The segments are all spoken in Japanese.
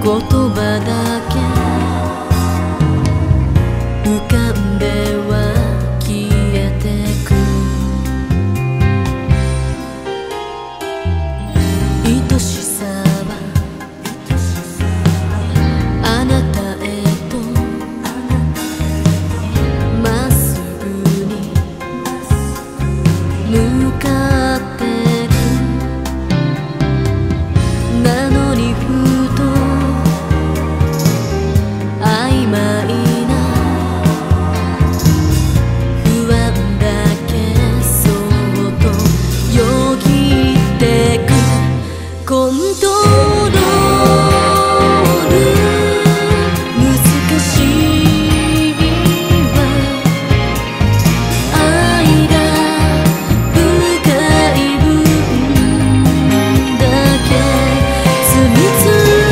言葉だけ浮かんでは消えてく。愛しさはあなたへとまっすぐに向かってる。なのにふと曖昧な不安だけそっとよぎってく。コントロール難しいわ。愛が深い分だけ罪作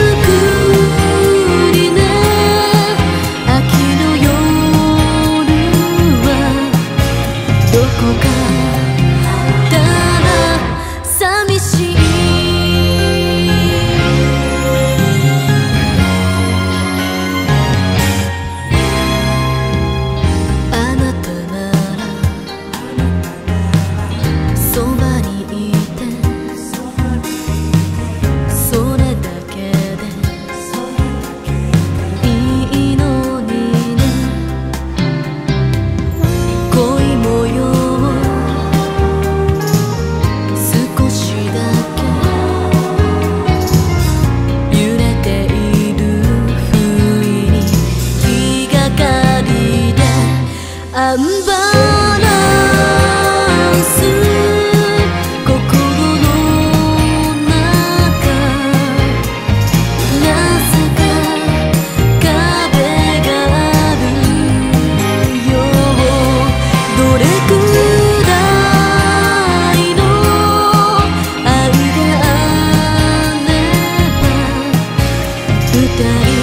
りな秋の夜はどこかただ寂しい。あなたならそばにいてそれだけでいいのにね。恋模様少しだけ揺れている不意に気がかりでアンバランス心の中なぜか壁があるよ。どれくらいの愛があれば二人